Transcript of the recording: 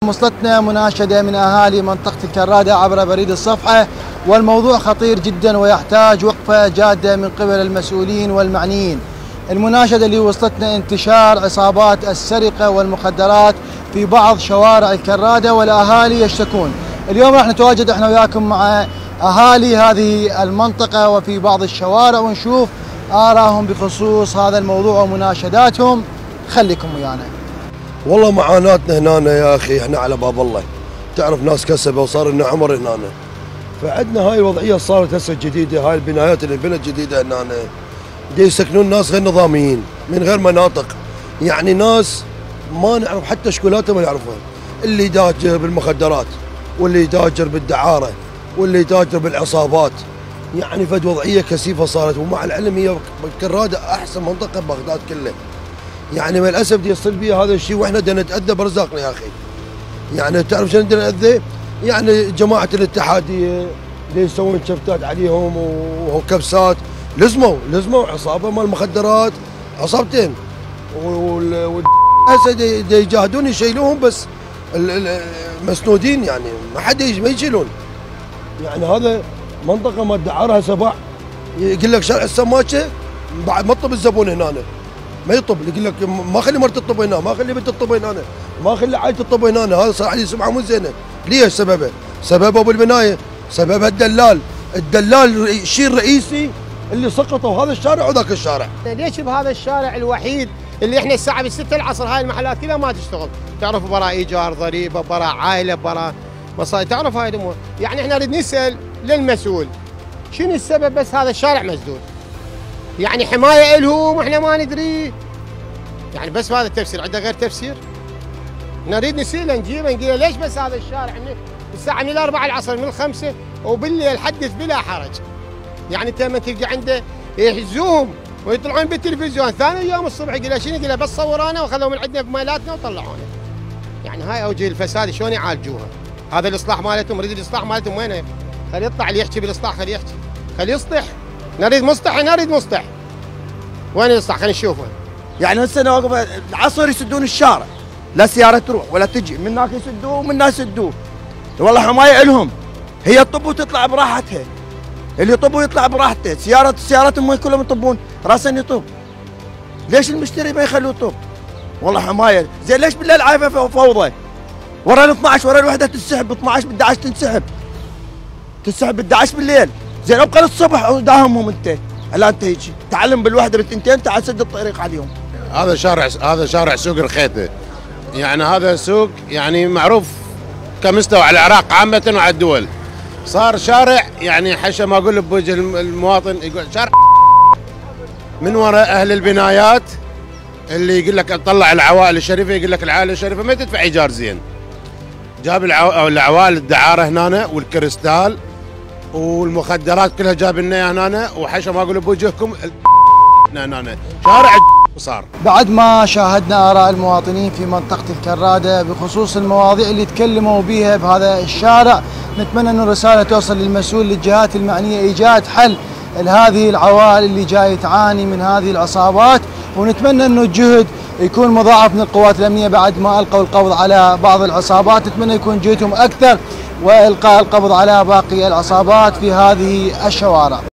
وصلتنا مناشدة من أهالي منطقة الكرادة عبر بريد الصفحة، والموضوع خطير جدا ويحتاج وقفة جادة من قبل المسؤولين والمعنيين. المناشدة اللي وصلتنا انتشار عصابات السرقة والمخدرات في بعض شوارع الكرادة والأهالي يشتكون. اليوم راح نتواجد احنا وياكم مع أهالي هذه المنطقة وفي بعض الشوارع ونشوف آراءهم بخصوص هذا الموضوع ومناشداتهم. خليكم ويانا. والله معاناتنا هنا يا اخي، احنا على باب الله، تعرف ناس كسبه وصار لنا عمر هنا، فعندنا هاي الوضعيه صارت هسه جديده. هاي البنايات اللي بنت جديده هنا دي يسكنون ناس غير نظاميين من غير مناطق، يعني ناس ما نعرف حتى شكولاتهم ما نعرفها، اللي يتاجر بالمخدرات واللي يتاجر بالدعاره واللي يتاجر بالعصابات، يعني فد وضعيه كثيفه صارت. ومع العلم هي الكراده احسن منطقه ببغداد كلها، يعني مع الاسف دي يصير بيها هذا الشيء واحنا بدنا نتاذى برزاقنا يا اخي. يعني تعرف شنو بدنا نتاذى؟ يعني جماعه الاتحاديه اللي يسوون شفتات عليهم وكبسات، لزموا عصابه مال المخدرات، عصابتين هسه يجاهدون يشيلوهم، بس مسنودين، يعني ما حد ما يشيلون. يعني هذا منطقه ما دعارها سبع، يقول لك شارع السماكه بعد ما طب الزبون هنا ما يطب، يقول لك ما خلي مرتي تطب هنا، ما خلي بنت تطب هنا، ما خلي عائلتي تطب هنا. هذا صار عليه سمعه مو زينه. ليش سببه؟ سببه بالبنايه، سببها الدلال الشيء الرئيسي اللي سقطوا هذا الشارع وذاك الشارع. ليش بهذا الشارع الوحيد اللي احنا الساعه ب6 العصر هاي المحلات كلها ما تشتغل؟ تعرف برا ايجار، ضريبه، برا عائله، برا مصاري، تعرف هاي الامور. يعني احنا نريد نسال للمسؤول شنو السبب، بس هذا الشارع مسدود. يعني حمايه لهم احنا ما ندري، يعني بس هذا التفسير، عنده غير تفسير؟ نريد نسيله نجيبه نقول ليش بس هذا الشارع من الساعه من 4 العصر من 5 وبالليل حدث بلا حرج. يعني انت لما تلقى عنده يحزوهم ويطلعون بالتلفزيون، ثاني يوم الصبح يقول له شنو؟ يقول له بس صورونا وخذوا من عندنا بمالاتنا وطلعونا. يعني هاي اوجه الفساد شلون يعالجوها؟ هذا الاصلاح مالتهم، نريد الاصلاح مالتهم وينه؟ خليه يطلع اللي يحكي بالاصلاح، خليه يحكي، خليه يصلح. نريد مصلح، نريد مصلح. وين يصلح؟ خلينا نشوفه. يعني هسه واقف العصر يسدون الشارع، لا سياره تروح ولا تجي، من هناك يسدوه ومن هنا يسدوه. والله حمايه لهم، هي تطب وتطلع براحتها، اللي يطب ويطلع براحته. سيارتهم كلهم يطبون، راسا يطب. ليش المشتري ما يخلوه يطب؟ والله حمايه. زين ليش بالليل عايفه فوضى؟ ورا ال 12 ورا الوحده تنسحب، 12 ب 11 تنسحب ب 11 بالليل. زين ابقى للصبح وداهمهم انت. الان انت هيجي تعلم بالوحده بالثنتين، تعال سد الطريق عليهم. هذا شارع سوق الخيته، يعني هذا سوق يعني معروف كمستوى على العراق عامه وعلى الدول. صار شارع يعني حشا ما اقول بوجه المواطن، يقول شارع من وراء اهل البنايات اللي يقول لك طلع العوائل الشريفه، يقول لك العائله الشريفه ما تدفع ايجار زين. جاب العوائل الدعاره هنا والكريستال والمخدرات كلها جاب لنا هنا، وحشا ما اقول بوجهكم هنا شارع صار. بعد ما شاهدنا آراء المواطنين في منطقة الكرادة بخصوص المواضيع اللي تكلموا بها بهذا الشارع، نتمنى أن الرسالة توصل للمسؤول للجهات المعنية إيجاد حل لهذه العوائل اللي جاي تعاني من هذه العصابات، ونتمنى أنه الجهد يكون مضاعف من القوات الأمنية بعد ما ألقوا القبض على بعض العصابات. نتمنى يكون جهدهم أكثر وإلقاء القبض على باقي العصابات في هذه الشوارع.